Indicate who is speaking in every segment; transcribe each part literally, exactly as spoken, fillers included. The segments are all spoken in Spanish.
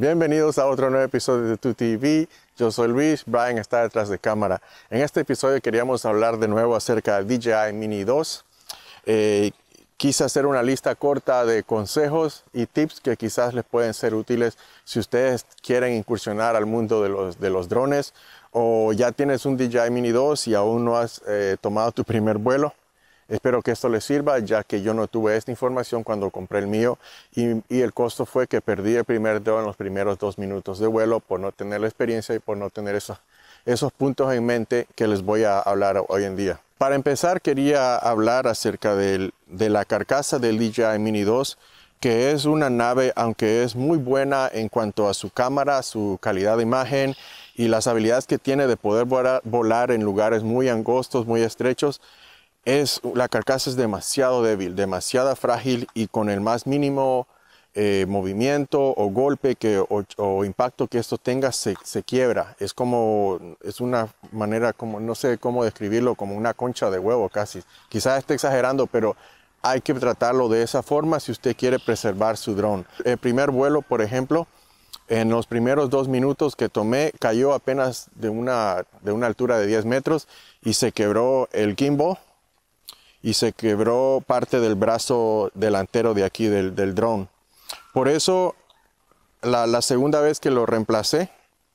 Speaker 1: Bienvenidos a otro nuevo episodio de Tu T V. Yo soy Luis, Brian está detrás de cámara. En este episodio queríamos hablar de nuevo acerca del D J I Mini dos. Eh, quise hacer una lista corta de consejos y tips que quizás les pueden ser útiles si ustedes quieren incursionar al mundo de los, de los drones, o ya tienes un D J I Mini dos y aún no has eh, tomado tu primer vuelo. Espero que esto les sirva, ya que yo no tuve esta información cuando compré el mío y, y el costo fue que perdí el primer drone en los primeros dos minutos de vuelo por no tener la experiencia y por no tener esos, esos puntos en mente que les voy a hablar hoy en día. Para empezar, quería hablar acerca del, de la carcasa del D J I Mini dos, que es una nave, aunque es muy buena en cuanto a su cámara, su calidad de imagen y las habilidades que tiene de poder volar, volar en lugares muy angostos, muy estrechos. Es, la carcasa es demasiado débil, demasiado frágil, y con el más mínimo eh, movimiento o golpe que, o, o impacto que esto tenga se, se quiebra. Es como, es una manera, como no sé cómo describirlo, como una concha de huevo casi. Quizás esté exagerando, pero hay que tratarlo de esa forma si usted quiere preservar su dron. El primer vuelo, por ejemplo, en los primeros dos minutos que tomé, cayó apenas de una, de una altura de diez metros y se quebró el gimbal. Y se quebró parte del brazo delantero de aquí del, del dron. Por eso, la, la segunda vez que lo reemplacé,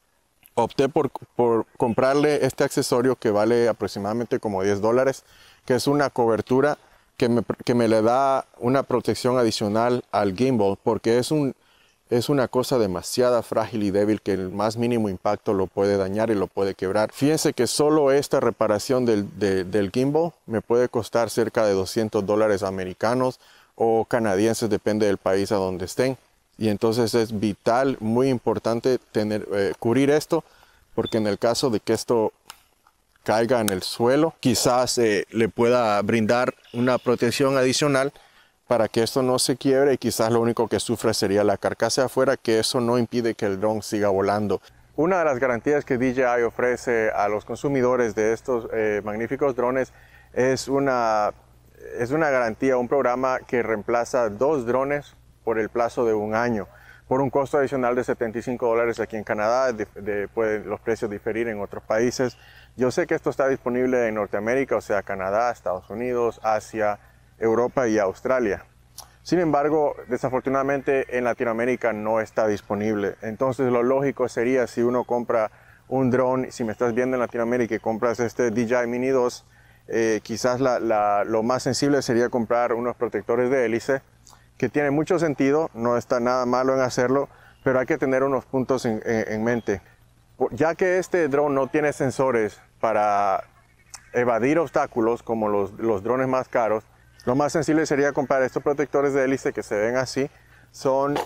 Speaker 1: opté por, por comprarle este accesorio que vale aproximadamente como diez dólares, que es una cobertura que me, que me le da una protección adicional al gimbal, porque es un... Es una cosa demasiado frágil y débil que el más mínimo impacto lo puede dañar y lo puede quebrar. Fíjense que solo esta reparación del, de, del gimbal me puede costar cerca de doscientos dólares americanos o canadienses, depende del país a donde estén. Y entonces es vital, muy importante tener, eh, cubrir esto, porque en el caso de que esto caiga en el suelo, quizás eh, le pueda brindar una protección adicional para que esto no se quiebre, y quizás lo único que sufre sería la carcasa de afuera, que eso no impide que el dron siga volando. Una de las garantías que D J I ofrece a los consumidores de estos eh, magníficos drones es una, es una garantía, un programa que reemplaza dos drones por el plazo de un año, por un costo adicional de setenta y cinco dólares aquí en Canadá. De, de, pueden los precios diferir en otros países. Yo sé que esto está disponible en Norteamérica, o sea, Canadá, Estados Unidos, Asia, Europa y Australia. Sin embargo, desafortunadamente en Latinoamérica no está disponible. Entonces lo lógico sería, si uno compra un dron, si me estás viendo en Latinoamérica y compras este D J I Mini dos, eh, quizás la, la, lo más sensible sería comprar unos protectores de hélice, que tiene mucho sentido, no está nada malo en hacerlo, pero hay que tener unos puntos en, en, en mente. Ya que este dron no tiene sensores para evadir obstáculos como los, los drones más caros, lo más sensible sería comprar estos protectores de hélice que se ven así. Son,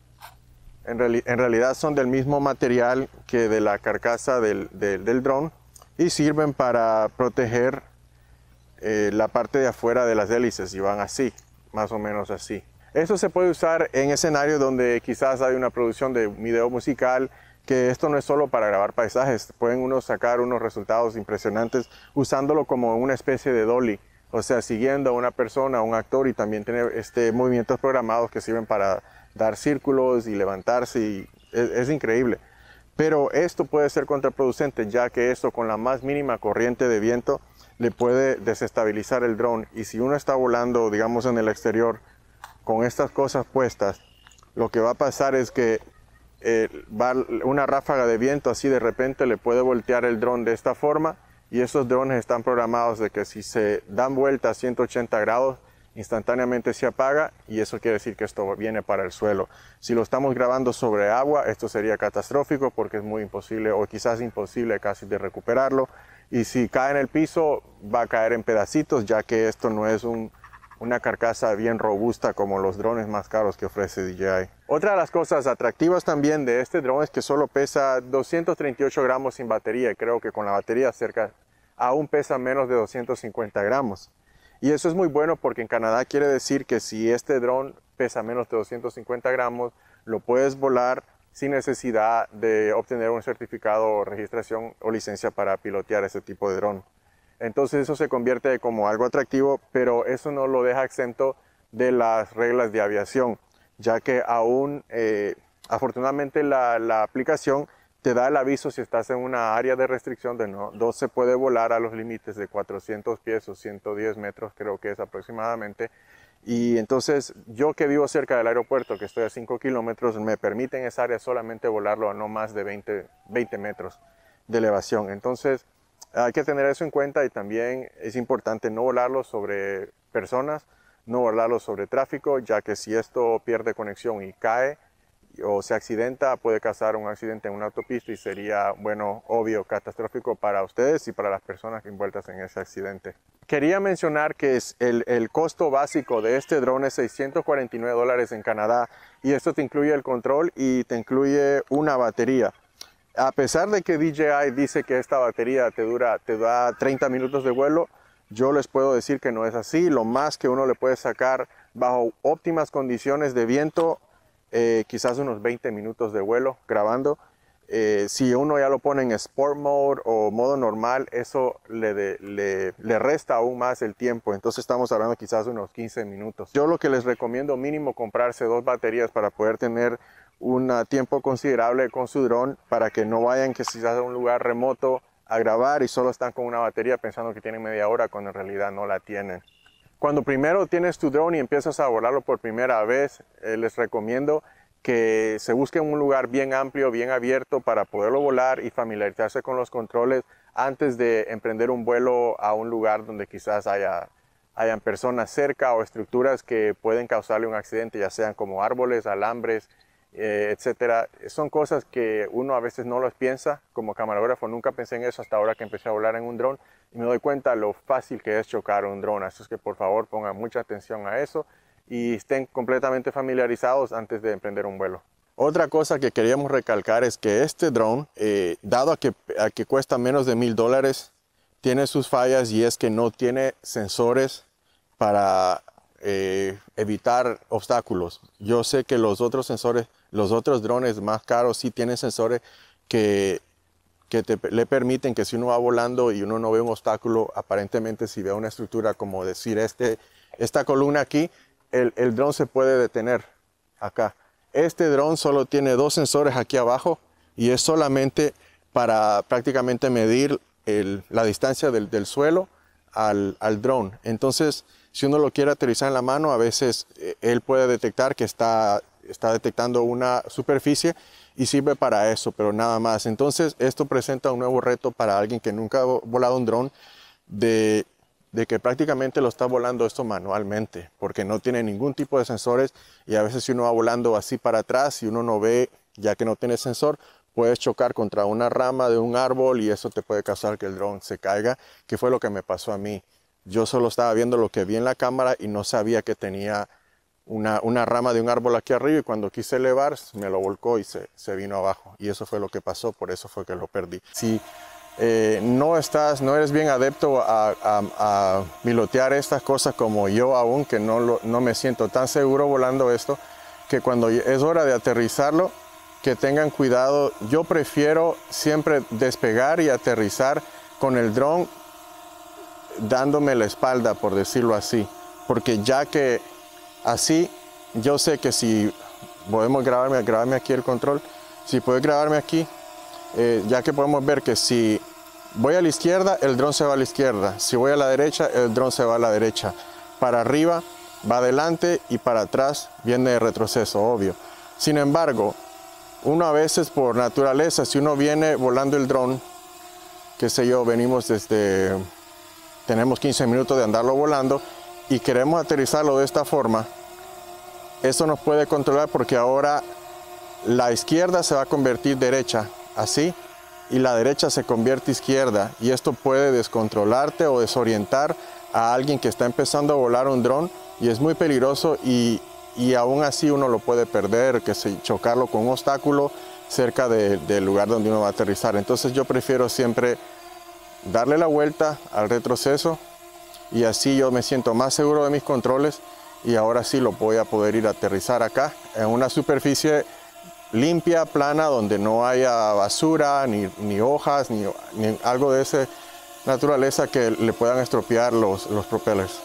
Speaker 1: en, reali en realidad son del mismo material que de la carcasa del, del, del dron, y sirven para proteger eh, la parte de afuera de las hélices, y van así, más o menos así. Esto se puede usar en escenarios donde quizás hay una producción de video musical, que esto no es solo para grabar paisajes. Pueden uno sacar unos resultados impresionantes usándolo como una especie de dolly. O sea, siguiendo a una persona, a un actor, y también tener este, movimientos programados que sirven para dar círculos y levantarse. Y es, es increíble. Pero esto puede ser contraproducente, ya que esto con la más mínima corriente de viento le puede desestabilizar el dron. Y si uno está volando, digamos, en el exterior con estas cosas puestas, lo que va a pasar es que eh, va una ráfaga de viento así de repente le puede voltear el dron de esta forma. Y estos drones están programados de que si se dan vuelta a ciento ochenta grados, instantáneamente se apaga, y eso quiere decir que esto viene para el suelo. Si lo estamos grabando sobre agua, esto sería catastrófico porque es muy imposible, o quizás imposible casi, de recuperarlo. Y si cae en el piso, va a caer en pedacitos, ya que esto no es un, una carcasa bien robusta como los drones más caros que ofrece D J I. Otra de las cosas atractivas también de este dron es que solo pesa doscientos treinta y ocho gramos sin batería, y creo que con la batería cerca aún pesa menos de doscientos cincuenta gramos. Y eso es muy bueno, porque en Canadá quiere decir que si este dron pesa menos de doscientos cincuenta gramos, lo puedes volar sin necesidad de obtener un certificado o registración o licencia para pilotear este tipo de dron. Entonces eso se convierte como algo atractivo, pero eso no lo deja exento de las reglas de aviación, ya que aún eh, Afortunadamente la, la aplicación te da el aviso si estás en una área de restricción de no, no se puede volar a los límites de cuatrocientos pies o ciento diez metros, creo que es aproximadamente. Y entonces yo que vivo cerca del aeropuerto, que estoy a cinco kilómetros, me permite en esa área solamente volarlo a no más de veinte, veinte metros de elevación. Entonces hay que tener eso en cuenta y también es importante no volarlo sobre personas, no volarlo sobre tráfico, ya que si esto pierde conexión y cae o se accidenta, puede causar un accidente en una autopista y sería, bueno, obvio, catastrófico para ustedes y para las personas envueltas en ese accidente. Quería mencionar que es el, el costo básico de este drone es seiscientos cuarenta y nueve dólares en Canadá y esto te incluye el control y te incluye una batería. A pesar de que D J I dice que esta batería te, dura, te da treinta minutos de vuelo, yo les puedo decir que no es así. Lo más que uno le puede sacar bajo óptimas condiciones de viento, Eh, quizás unos veinte minutos de vuelo grabando. Eh, si uno ya lo pone en Sport Mode o modo normal, eso le, de, le, le resta aún más el tiempo. Entonces estamos hablando quizás unos quince minutos. Yo lo que les recomiendo mínimo comprarse dos baterías para poder tener un tiempo considerable con su dron, para que no vayan que quizás a un lugar remoto a grabar y solo están con una batería pensando que tienen media hora cuando en realidad no la tienen. Cuando primero tienes tu drone y empiezas a volarlo por primera vez, eh, les recomiendo que se busquen un lugar bien amplio, bien abierto para poderlo volar y familiarizarse con los controles antes de emprender un vuelo a un lugar donde quizás haya hayan personas cerca o estructuras que pueden causarle un accidente, ya sean como árboles, alambres, eh, etcétera. Son cosas que uno a veces no los piensa. Como camarógrafo nunca pensé en eso hasta ahora que empecé a volar en un dron y me doy cuenta lo fácil que es chocar un dron. Así es que por favor pongan mucha atención a eso y estén completamente familiarizados antes de emprender un vuelo. Otra cosa que queríamos recalcar es que este dron, eh, dado a que, a que cuesta menos de mil dólares, tiene sus fallas y es que no tiene sensores para eh, evitar obstáculos. Yo sé que los otros sensores, los otros drones más caros sí tienen sensores que, que te, le permiten que si uno va volando y uno no ve un obstáculo, aparentemente si ve una estructura como decir este, esta columna aquí, el, el dron se puede detener acá. Este dron solo tiene dos sensores aquí abajo y es solamente para prácticamente medir el, la distancia del, del suelo al, al dron. Entonces, si uno lo quiere aterrizar en la mano, a veces eh, él puede detectar que está, está detectando una superficie y sirve para eso, pero nada más. Entonces, esto presenta un nuevo reto para alguien que nunca ha volado un dron, de, de que prácticamente lo está volando esto manualmente, porque no tiene ningún tipo de sensores y a veces si uno va volando así para atrás y uno no ve, ya que no tiene sensor, puedes chocar contra una rama de un árbol y eso te puede causar que el dron se caiga, que fue lo que me pasó a mí. Yo solo estaba viendo lo que vi en la cámara y no sabía que tenía una, una rama de un árbol aquí arriba y cuando quise elevar me lo volcó y se, se vino abajo. Y eso fue lo que pasó, por eso fue que lo perdí. Si eh, no, estás, no eres bien adepto a, a, a pilotear estas cosas como yo aún, que no, lo, no me siento tan seguro volando esto, que cuando es hora de aterrizarlo, que tengan cuidado. Yo prefiero siempre despegar y aterrizar con el dron dándome la espalda, por decirlo así, porque ya que así yo sé que si podemos grabarme, grabarme aquí el control, si puedes grabarme aquí, eh, ya que podemos ver que si voy a la izquierda, el dron se va a la izquierda, si voy a la derecha, el dron se va a la derecha, para arriba va adelante y para atrás viene de retroceso, obvio. Sin embargo, uno a veces por naturaleza, si uno viene volando el dron, qué sé yo, venimos desde, tenemos quince minutos de andarlo volando y queremos aterrizarlo de esta forma, eso nos puede controlar porque ahora la izquierda se va a convertir derecha, así, y la derecha se convierte izquierda y esto puede descontrolarte o desorientar a alguien que está empezando a volar un dron y es muy peligroso y, y aún así uno lo puede perder, que se, chocarlo con un obstáculo cerca de, del lugar donde uno va a aterrizar. Entonces yo prefiero siempre darle la vuelta al retroceso y así yo me siento más seguro de mis controles y ahora sí lo voy a poder ir a aterrizar acá en una superficie limpia, plana, donde no haya basura, ni, ni hojas, ni, ni algo de esa naturaleza que le puedan estropear los, los propellers.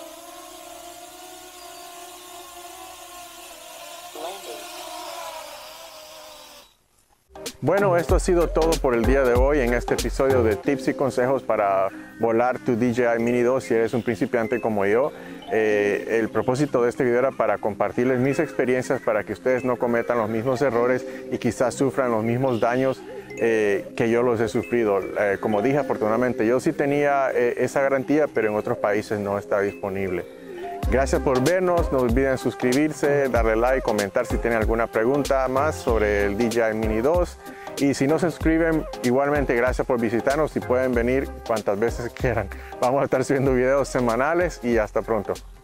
Speaker 1: Bueno, esto ha sido todo por el día de hoy en este episodio de Tips y Consejos para volar tu D J I Mini dos si eres un principiante como yo. Eh, el propósito de este video era para compartirles mis experiencias para que ustedes no cometan los mismos errores y quizás sufran los mismos daños eh, que yo los he sufrido. Eh, como dije, afortunadamente yo sí tenía eh, esa garantía, pero en otros países no está disponible. Gracias por vernos, no olviden suscribirse, darle like, comentar si tienen alguna pregunta más sobre el D J I Mini dos. Y si no se suscriben, igualmente gracias por visitarnos y pueden venir cuantas veces quieran. Vamos a estar subiendo videos semanales y hasta pronto.